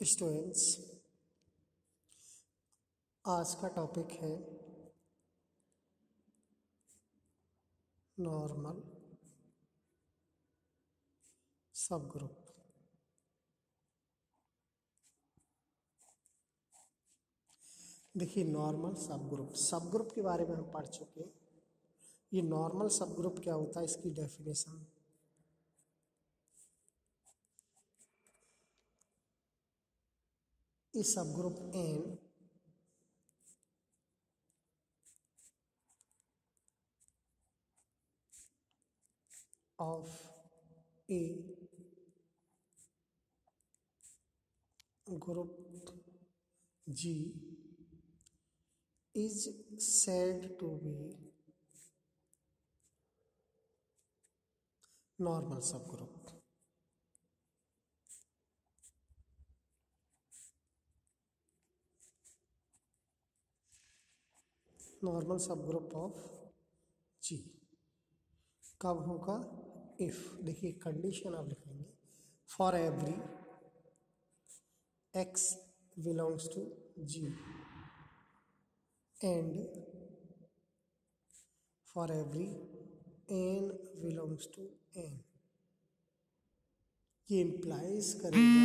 Students, आज का topic है नॉर्मल सब ग्रुप। देखिए, नॉर्मल सब ग्रुप के बारे में हम पढ़ चुके हैं। ये नॉर्मल सब ग्रुप क्या होता है, इसकी definition. A subgroup N of a group G is said to be normal subgroup. Normal subgroup of G कब होगा? इफ, देखिए कंडीशन आप लिखेंगे, for every x belongs to G and for every n belongs to n। ये implies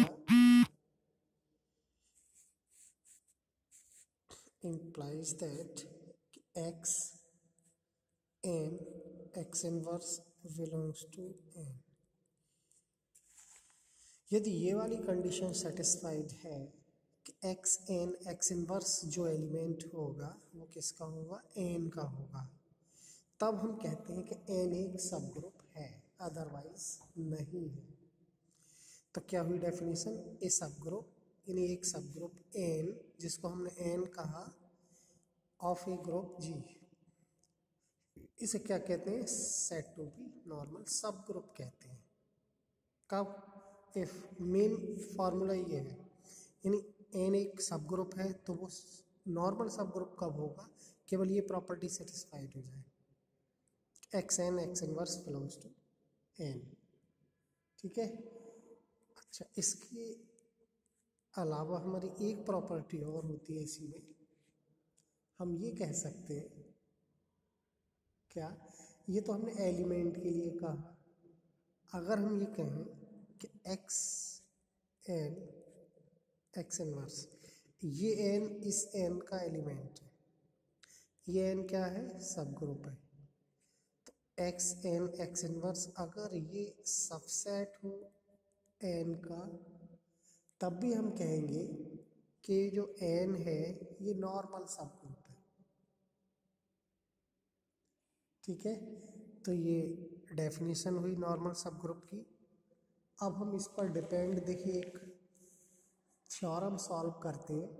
that x n x inverse belongs to n। यदि ये वाली condition satisfied है कि एक्स एन एक्स इनवर्स जो एलिमेंट होगा वो किसका होगा? एन का होगा, तब हम कहते हैं कि एन एक सब ग्रुप है, अदरवाइज नहीं है। तो क्या हुई डेफिनेशन? ए सब ग्रुप यानी एक सब ग्रुप एन, जिसको हमने एन कहा, ऑफ ए ग्रुप जी, इसे क्या कहते हैं? Said to be normal subgroup कहते हैं। कब? इफ मेन फार्मूला ये है, यानी एन एक सब ग्रुप है तो वो नॉर्मल सब ग्रुप कब होगा? केवल ये प्रॉपर्टी सेटिस्फाइड हो जाए, x n x inverse belongs to N. ठीक है। अच्छा, इसके अलावा हमारी एक प्रॉपर्टी और होती है इसी में, हम ये कह सकते हैं, क्या? ये तो हमने एलिमेंट के लिए कहा, अगर हम ये कहें कि एक्स एन एक्स इनवर्स, ये एन इस एन का एलिमेंट है, ये एन क्या है? सब ग्रुप है। तो एक्स एन एक्स इनवर्स अगर ये सबसेट हो एन का, तब भी हम कहेंगे कि जो एन है ये नॉर्मल सब ग्रुप है। ठीक है, तो ये डेफिनेशन हुई नॉर्मल सब ग्रुप की। अब हम इस पर डिपेंड, देखिए, एक थ्योरम सॉल्व करते हैं।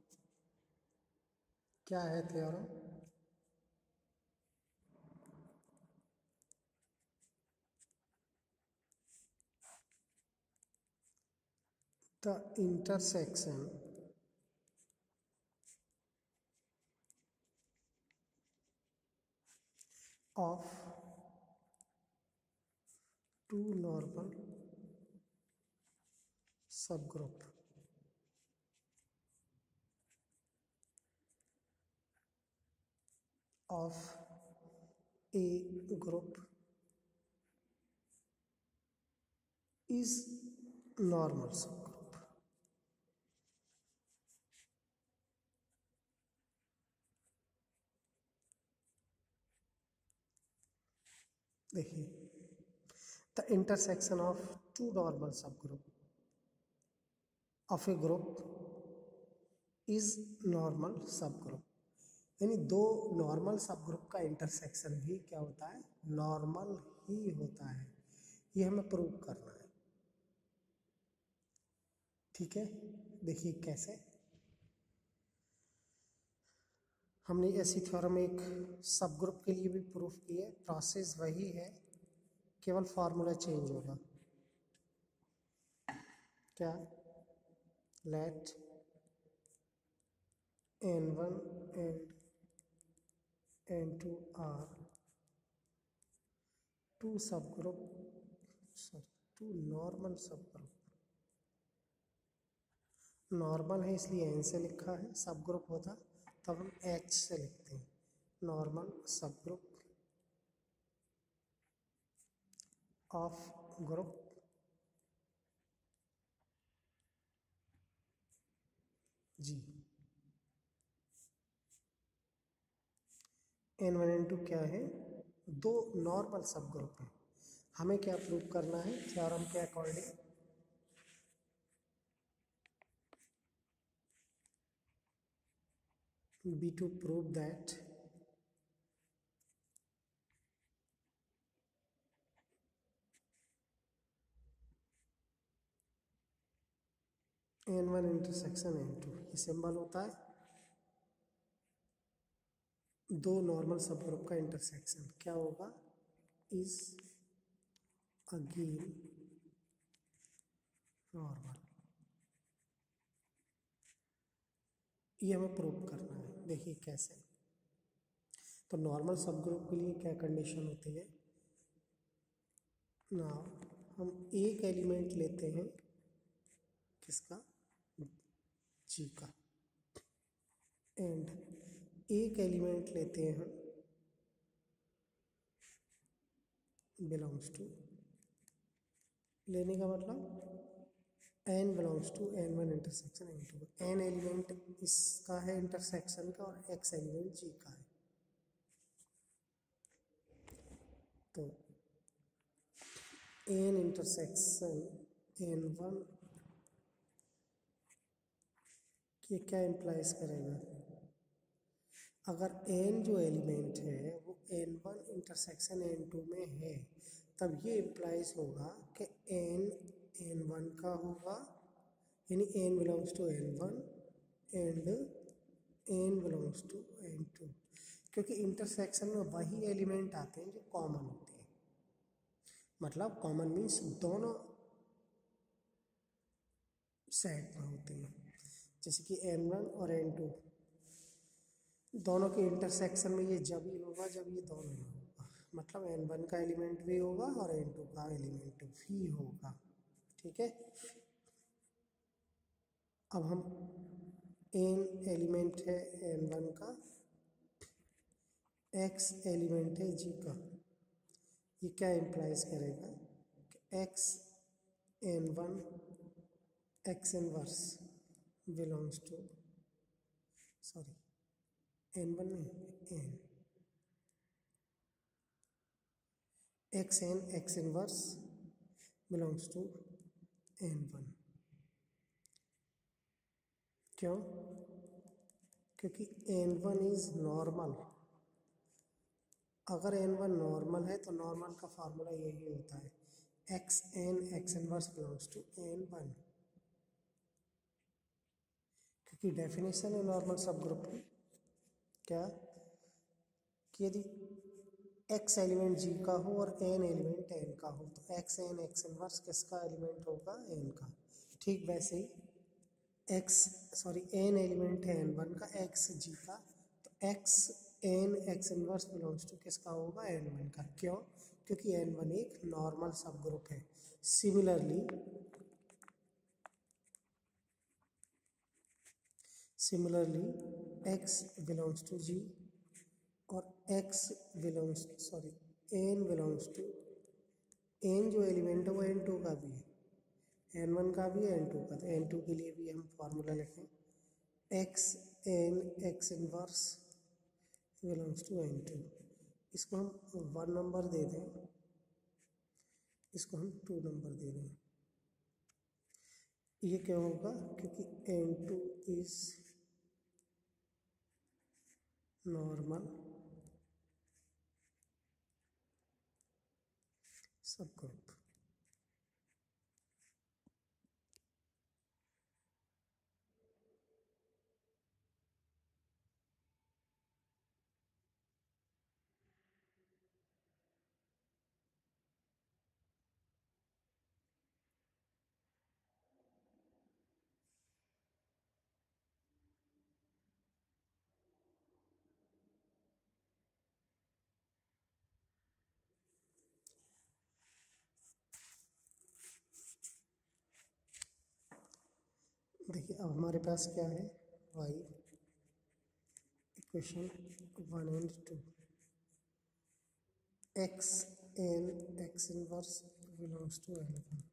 क्या है theorem? The intersection of two normal subgroup of a group is normal subgroup। देखिए, the intersection of two normal subgroup of a group is normal subgroup, यानी दो नॉर्मल सबग्रुप का इंटरसेक्शन भी क्या होता है? नॉर्मल ही होता है। ये हमें प्रूव करना है। ठीक है, देखिए कैसे। हमने ऐसी थ्योरम एक सब ग्रुप के लिए भी प्रूफ की है, प्रोसेस वही है, केवल फार्मूला चेंज होगा। क्या? Let n1 and n2 are two subgroup, sorry, two normal subgroup normal है इसलिए एन से लिखा है, सब ग्रुप होता तब हम एच से लिखते हैं, नॉर्मल सब group of group ji. N1 N2 क्या है? दो नॉर्मल सब ग्रुप हैं। हमें क्या प्रूव करना है थ्योरम के according? Be to prove that N1 intersection N2, ये सिंबल होता है दो नॉर्मल सब ग्रुप का इंटरसेक्शन। क्या होगा? Is again normal. ये हमें प्रूव करना है। देखिए कैसे। तो नॉर्मल सब ग्रुप के लिए क्या कंडीशन होती है ना, हम एक एलिमेंट लेते हैं किसका? जी का। एंड एक एलिमेंट लेते हैं बिलोंग्स टू, लेने का मतलब n belongs to N1 intersection N2। N element इसका है इंटरसेक्शन का और एक्स एलिमेंट जी का है। तो एन इंटरसेक्शन N1 ये क्या इम्प्लाइज करेगा? अगर एन जो एलिमेंट है वो N1 इंटरसेक्शन N2 में है, तब ये इम्प्लाइज होगा कि एन N1 का होगा, यानी n belongs to N1 and n belongs to N2, क्योंकि इंटरसेक्शन में वही एलिमेंट आते हैं जो कॉमन होते हैं। मतलब कॉमन मीन्स दोनों सेट में होते हैं। जैसे कि N1 और N2 दोनों के इंटरसेक्शन में ये जब ही होगा जब ये दोनों ही होगा, मतलब N1 का एलिमेंट भी होगा और N2 का एलिमेंट भी होगा। ठीक है। अब हम एन एलिमेंट है N1 का, एक्स एलिमेंट है जी का, ये क्या इम्प्लाइज करेगा कि x N1 x inverse belongs to, sorry N1 नहीं n, x n x inverse belongs to N1। क्यों? क्योंकि N1 इज नॉर्मल। अगर N1 नॉर्मल है तो नॉर्मल का फार्मूला यही होता है, x n x inverse belongs to N1, क्योंकि डेफिनेशन है नॉर्मल सब ग्रुप की क्या कि यदि एक्स एलिमेंट जी का हो और एन एलिमेंट एन का हो तो एक्स एन एक्स इनवर्स किसका एलिमेंट होगा? एन का। ठीक वैसे ही एक्स सॉरी एन एलिमेंट है N1 का, एक्स जी का, तो x n x inverse belongs to किसका होगा? N1 का। क्यों? क्योंकि N1 एक नॉर्मल सब ग्रुप है। Similarly x belongs to G और x belongs sorry n belongs to, n जो एलिमेंट है वो N2 का भी है, N1 का भी है N2 का, तो N2 के लिए भी हम फॉर्मूला लिखें, x n x inverse belongs to N2। इसको हम 1 नंबर दे दें, इसको हम 2 नंबर दे दें। ये क्या होगा? क्योंकि N2 इज नॉर्मल सब ग्रुप। देखिए अब हमारे पास क्या है, by equation 1 and 2, x n x inverse belongs to N one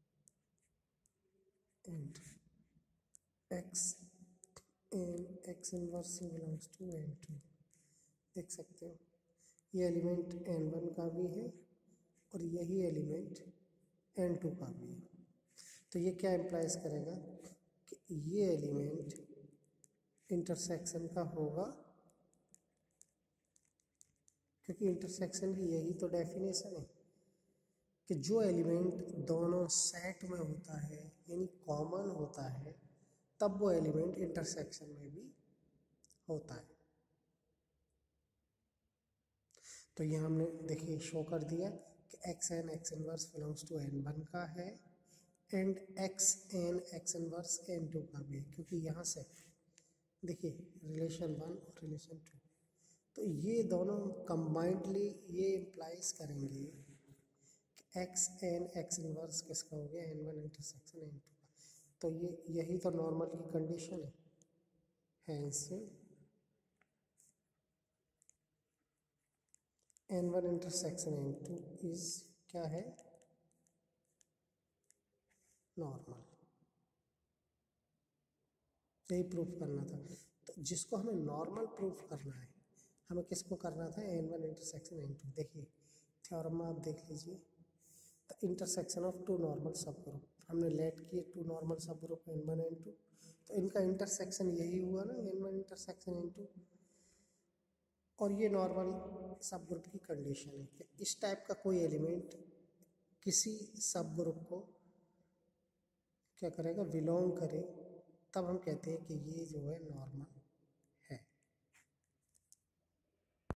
and x n x inverse belongs to N two. देख सकते हो ये एलिमेंट एन वन का भी है और यही एलिमेंट एन टू का भी है। तो ये क्या इम्प्लाइज करेगा कि ये एलिमेंट इंटरसेक्शन का होगा, क्योंकि इंटरसेक्शन की यही तो डेफिनेशन है कि जो एलिमेंट दोनों सेट में होता है यानी कॉमन होता है तब वो एलिमेंट इंटरसेक्शन में भी होता है। तो ये हमने देखिए शो कर दिया कि x n x inverse belongs to N one का है and x n x inverse N two का भी है, क्योंकि यहाँ से देखिए रिलेशन वन और रिलेशन टू, तो ये दोनों कंबाइंडली ये इम्प्लाइज करेंगे कि एक्स एन एक्स इनवर्स किसका हो गया, N one intersection N two का। तो ये यही तो नॉर्मल की कंडीशन है, hence N one intersection N two is क्या है, नॉर्मल। यही प्रूफ करना था। तो जिसको हमें नॉर्मल प्रूफ करना है, हमें किसको करना था, N one intersection N two. देखिए थ्योरम में आप देख लीजिए, the intersection of two normal subgroup, हमने लेट किए two normal subgroup N one N two, तो इनका इंटरसेक्शन यही हुआ ना, N one intersection N two. और ये नॉर्मल सब ग्रुप की कंडीशन है कि इस टाइप का कोई एलिमेंट किसी सब ग्रुप को क्या करेगा, बिलोंग करे, तब हम कहते हैं कि ये जो है नॉर्मल